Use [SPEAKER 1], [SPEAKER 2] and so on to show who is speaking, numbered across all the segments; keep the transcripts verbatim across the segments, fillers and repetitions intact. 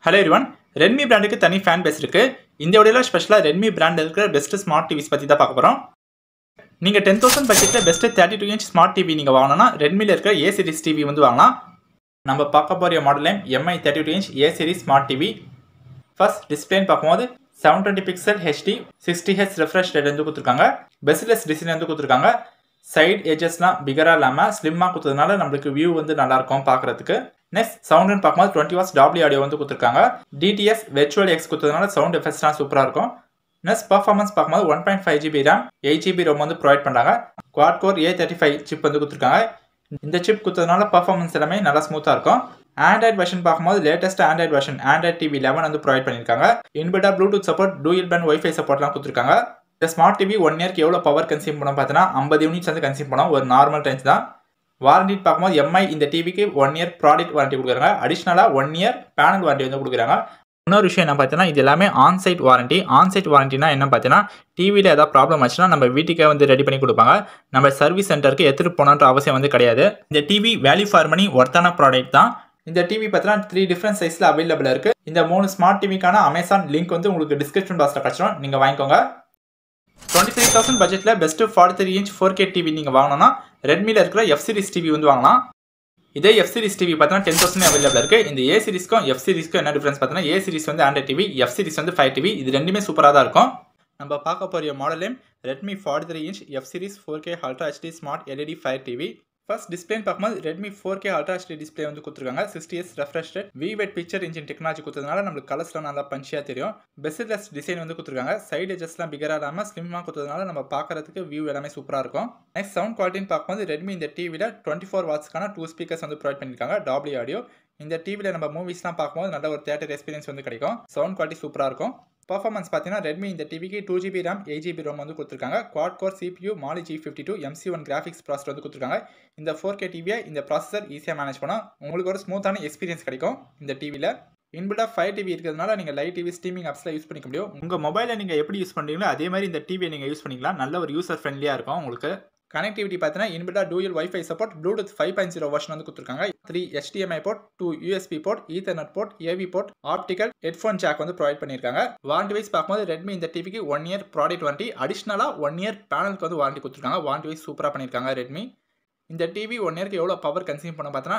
[SPEAKER 1] Hello everyone, Redmi brand க்கு தனி fan base இருக்கு. இந்த வீடியோல ஸ்பெஷலா Redmi brand இருக்கிற பெஸ்ட் ஸ்மார்ட் டிவிஸ் பத்தி தான் பார்க்க போறோம். நீங்க ten thousand பட்ஜெட்ல best thirty-two inch smart TV நீங்க வாங்கணும்னா Redmi ல இருக்கிற A series டிவி வந்து வாங்கலாம். நம்ம பார்க்க போற model name M I thirty-two inch A series smart TV. First display பாக்கும்போது seven twenty pixel H D sixty hertz refresh rate வந்து கொடுத்திருக்காங்க. பெஸ்ட்லெஸ் டிசைன் வந்து கொடுத்திருக்காங்க. சைடு எட்ஜஸ்லாம் பிகரா இல்லாம ஸ்லிம்மா கொடுத்ததுனால நமக்கு வியூ வந்து நல்லா இருக்கும் பார்க்கிறதுக்கு. நெக்ஸ்ட் சவுண்ட் பார்க்கும்போது twenty watts W ஆடியோ வந்து கொடுத்திருக்காங்க. D T S virtual X கொடுத்ததுனால சவுண்ட் எஃபெக்ட்ஸ்லாம் சூப்பரா இருக்கும். நெக்ஸ்ட் பெர்ஃபார்மன்ஸ் பார்க்கும்போது one point five G B RAM eight G B ROM வந்து ப்ரொவைட் பண்றாங்க. quad core A thirty-five chip வந்து கொடுத்திருக்காங்க. இந்த சிப் கொடுத்ததுனால பெர்ஃபார்மன்ஸ் எல்லாமே நல்லா ஸ்மூத்தா இருக்கும். Android வெர்ஷன் பார்க்கும்போது latest Android version Android T V eleven வந்து ப்ரொவைட் பண்ணிருக்காங்க. இன்பில்டா Bluetooth support, dual band Wi-Fi சப்போர்ட்லாம் கொடுத்திருக்காங்க. இந்த ஸ்மார்ட் டிவி ஒன் இயர்க்கு எவ்வளவு பவர் கன்சியூம் பண்ணும் பார்த்தீங்கன்னா fifty யூனிட்ஸ் வந்து கன்சியூம் பண்ணும். ஒரு நார்மல் ரேஞ்ச் தான். வாரண்டி பார்க்கும்போது M I இந்த டிவிக்கு ஒன் இயர் ப்ராடக்ட் வாரண்டி கொடுக்குறாங்க. அடிஷனலா ஒன் இயர் பேனல் வாரண்டி வந்து கொடுக்குறாங்க. இன்னொரு விஷயம் என்ன பார்த்தீங்கன்னா இது எல்லாமே on site warranty. On site வாரண்டினா என்ன பார்த்தீங்கன்னா டிவியில் ஏதாவது ப்ராப்ளம் ஆச்சுன்னா நம்ம வீட்டுக்கே வந்து ரெடி பண்ணி கொடுப்பாங்க. நம்ம சர்வீஸ் சென்டருக்கு எடுத்துட்டு போகணுன்ற அவசியம் வந்து கிடையாது. இந்த டிவி வேல்யூ ஃபார் மணி ஒர்த்தான ப்ராடக்ட் தான். இந்த டிவி பார்த்தீங்கன்னா த்ரீ டிஃப்ரெண்ட் சைஸ்ல அவைலபிள் இருக்கு. இந்த மூணு ஸ்மார்ட் டிவிக்கான அமேசான் லிங்க் வந்து உங்களுக்கு டிஸ்கிரிப்ஷன் பாக்ஸ்ல கிடைச்சிடும். நீங்க வாங்கிக்கோங்க. twenty-three thousand பட்ஜெட்ல best forty-three inch four K TV நீங்க வாங்கணும்னா Redmi ல இருக்கிற F series டிவி வந்து வாங்கலாம். இதே F series டிவி பார்த்தீங்கன்னா ten thousand அவைலபிள் இருக்கு. இந்த A series-க்கும் F series-க்கும் என்ன டிஃபரன்ஸ் பார்த்தீங்கன்னா A series வந்து Android டிவி, F series வந்து five T V. இது ரெண்டுமே சூப்பரா தான் இருக்கும். நம்ம பார்க்க போற model name Redmi forty-three inch F series four K Ultra H D Smart L E D Fire T V. First display பார்க்கும்போது Redmi four K Ultra H D display வந்து கொடுத்திருக்காங்க. sixty hertz refresh rate, vivid picture engine technology கொடுத்ததுனால நமக்கு கலர்ஸ்லாம் நல்லா பஞ்சியா தெரியும். பெஸ்ட்லெஸ் design வந்து கொடுத்திருக்காங்க. சைடு எட்ஜஸ்லாம் பிகரா இல்லாம ஸ்லிம்மா கொடுத்ததுனால நம்ம பார்க்கிறதுக்கு வியூ எல்லாமே சூப்பரா இருக்கும். நெக்ஸ்ட் சவுண்ட் குவாலிட்டின்னு பார்க்கும்போது Redmi இந்த டிவில twenty-four wattsக்கான டூ ஸ்பீக்கர்ஸ் வந்து ப்ரொவைட் பண்ணிருக்காங்க. W audio. இந்த டிவில நம்ம மூவிஸ்லாம் பார்க்கும்போது நல்ல ஒரு தியேட்டர் எக்ஸ்பீரியன்ஸ் வந்து கிடைக்கும். சவுண்ட் குவாலிட்டி சூப்பரா இருக்கும். பெர்ஃபார்மன்ஸ் பார்த்தீங்கன்னா Redmi இந்த டிவிக்கு two G B RAM eight G B ROM வந்து கொடுத்திருக்காங்க. quad core C P U Mali G fifty-two M C one graphics processor வந்து கொடுத்திருக்காங்க. இந்த four K டிவியை இந்த ப்ராசஸர் ஈஸியா மேனேஜ் பண்ணா உங்களுக்கு ஒரு ஸ்மூத்தான எக்ஸ்பீரியன்ஸ் கிடைக்கும். இந்த டிவில இன்பில்டா five T V இருக்கிறதுனால நீங்க லைவ் டிவி ஸ்ட்ரீமிங் ஆப்ஸ்ல யூஸ் பண்ணிக்க முடியும். உங்க மொபைலை நீங்க எப்படி யூஸ் பண்றீங்களோ அதே மாதிரி இந்த டிவியை நீங்க யூஸ் பண்ணிக்கலாம். நல்ல ஒரு யூசர் ஃப்ரெண்ட்லியா இருக்கும் உங்களுக்கு. கனெக்டிவிட்டி பார்த்தீங்கன்னா இன்பில்டா dual Wi-Fi support, Bluetooth five point zero version வந்து கொடுத்திருக்காங்க. three H D M I port, two U S B port, Ethernet port, A V port, optical headphone jack வந்து ப்ரொவைட் பண்ணிருக்காங்க. வாரண்டி வைஸ் பார்க்கும்போது Redmi இந்த டிவிக்கு one year product warranty, அடிஷனலா one year பேனலுக்கு வந்து வாரண்டி கொடுத்திருக்காங்க. வாரண்டி வைஸ் சூப்பரா பண்ணிருக்காங்க Redmi. இந்த டிவி ஒன் இயருக்கு எவ்வளவு பவர் கன்சியூம் பண்ண பார்த்தீங்கன்னா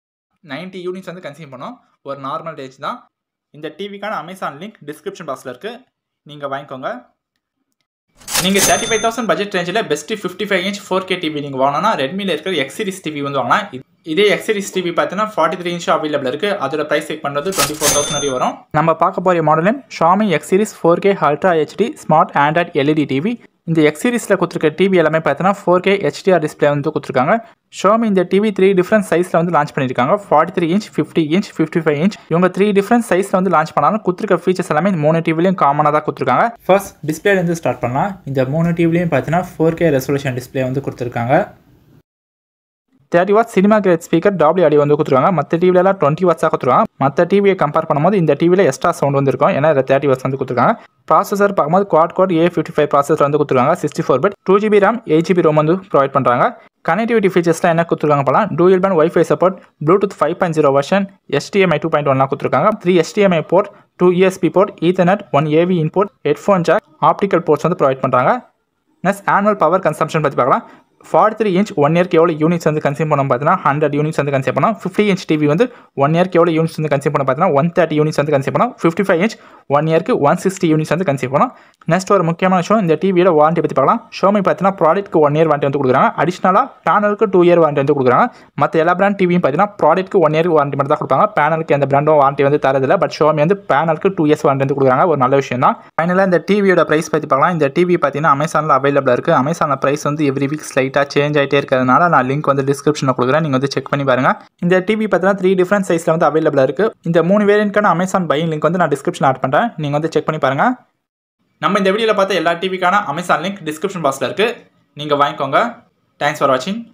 [SPEAKER 1] ninety யூனிட்ஸ் வந்து கன்சியூம் பண்ணும். ஒரு நார்மல் ரேஞ்ச் தான். இந்த டிவிக்கான அமேசான் லிங்க் டிஸ்கிரிப்ஷன் பாக்ஸ்ல இருக்கு. நீங்க வாங்கிக்கோங்க. நீங்க thirty-five thousand பட்ஜெட் ரேஞ்சில best fifty-five inch four K TV நீங்க வாங்கணும்னா Redmi ல இருக்கிற X series டிவி வந்து வாங்கலாம். இதே X series டிவி பார்த்தீங்கன்னா forty-three inch அவைலபிள் இருக்கு. அதோட பிரைஸ் செக் பண்றது twenty-four thousand வரை வரும். நம்ம பார்க்க போற model name Xiaomi X series four K Ultra H D Smart Android L E D TV. இந்த X series-ல கொடுத்திருக்க டிவி எல்லாமே பார்த்தீங்கன்னா four K H D R display வந்து கொடுத்திருக்காங்க. Xiaomi இந்த டிவி த்ரீ டிஃபரண்ட் சைஸ்ல வந்து லான்ச் பண்ணிருக்காங்க. forty-three inch, fifty inch, fifty-five inch. இவங்க த்ரீ டிஃபரண்ட் சைஸ்ல வந்து லான்ச் பண்ணாலும் கொடுத்திருக்க ஃபீச்சர்ஸ் எல்லாமே இந்த மூணு டிவிலையும் காமனா தான் கொடுத்திருக்காங்க. ஃபர்ஸ்ட் டிஸ்ப்ளேல இருந்து ஸ்டார்ட் பண்ணலாம். இந்த மூணு டிவிலையும் பார்த்தீங்கன்னா four K ரெசல்யூஷன் டிஸ்ப்ளே வந்து கொடுத்திருக்காங்க. thirty watts cinema grade speaker W audio வந்து கொடுத்துருக்காங்க. மற்ற டிவில எல்லாம் twenty watts கொடுத்துருக்காங்க. மற்ற டிவியை கம்பேர் பண்ணும்போது இந்த டிவில எக்ஸ்ட்ரா சவுண்ட் வந்து இருக்கும். ஏன்னா thirty watts வந்து கொடுத்துருக்காங்க. ப்ராசஸர் பார்க்கும்போது quad core A fifty-five processor வந்து கொடுத்துருக்காங்க. sixty-four bit two G B RAM eight G B ROM வந்து ப்ரொவைட் பண்றாங்க. கனெக்டிவிட்டி ஃபீச்சர்ஸ்லாம் என்ன கொடுத்துருக்காங்க பாலாம். dual band Wi-Fi support, Bluetooth five point zero version, H D M I two point one கொடுத்துருக்காங்க. three H D M I port, two U S B port, Ethernet, one A V input, headphone jack, optical ports வந்து provide பண்றாங்க. Next annual power consumption பத்தி பார்க்கலாம். forty-three inch one இயர்க்கு எவ்வளோ units வந்து consume பண்ணோம் பார்த்தீங்கன்னா ஹண்ட்ரட் யூனிட்ஸ் வந்து கன்சியூம் பண்ணோம். fifty inch டிவி வந்து ஒன் இயர்க்கு எவ்வளோ யூனிட்ஸ் வந்து கன்சியூம் பண்ண பார்த்தீங்கன்னா one thirty யூனிட்ஸ் வந்து கன்சியூம் பண்ணோம். fifty-five inch ஒன் இயர்க்கு one sixty யூனிட்ஸ் வந்து கன்சியூம் பண்ணோம். நெக்ஸ்ட் ஒரு முக்கியமான விஷயம் இந்த டிவியோட வாரண்டி பற்றி பார்க்கலாம். Xiaomi பார்த்தீங்கன்னா ப்ராடக்ட்க்கு ஒன் இயர் வாரண்டி வந்து கொடுக்குறாங்க. அடிஷனலாக பேனலுக்கு டூ இயர் வாரண்டி வந்து கொடுக்குறாங்க. மற்ற எல்லா பிராண்ட் டிவியும் பார்த்தீங்கன்னா ப்ராடக்ட்க்கு ஒன் இயர் வாரண்டி மட்டும் தான் கொடுப்பாங்க. பேனலுக்கு எந்த பிராண்டும் வாரண்டி வந்து தரதில்லை. பட் Xiaomi வந்து பேனலுக்கு டூ இயர்ஸ் வாரண்டி வந்து கொடுக்குறாங்க. ஒரு நல்ல விஷயம் தான். ஃபைனலாக இந்த டிவியோட பிரைஸ் பற்றி பார்க்கலாம். இந்த டிவி பார்த்தீங்கன்னா அமேசானில் அவைலபிள் இருக்குது. அமேசானில் பிரைஸ் வந்து எவ்ரி வீக் ஸ்லைட்டாக சேஞ்ச் ஆகிட்டே இருக்கு. அதனால நான் லிங்க் வந்து டிஸ்கிரிப்ஷனில் கொடுக்குறேன். நீங்கள் வந்து செக் பண்ணி பாருங்க. இந்த டிவி பார்த்தீங்கன்னா த்ரீ டிஃபரண்ட் சைஸ்ல வந்து அவைலபிள் இருக்கு. இந்த மூணு வேரியன்ட்கான அமேசான் பையிங் லிங்க் வந்து நான் டிஸ்கிரிப்ஷன் ஆட் பண்ணுறேன். நீங்கள் வந்து செக் பண்ணி பாருங்க. நம்ம இந்த வீடியோவில் பார்த்த எல்லா டிவிக்கான அமேசான் லிங்க் டிஸ்கிரிப்ஷன் பாக்ஸில் இருக்கு. நீங்கள் வாங்கிக்கோங்க. தேங்க்ஸ் ஃபார் வாட்சிங்.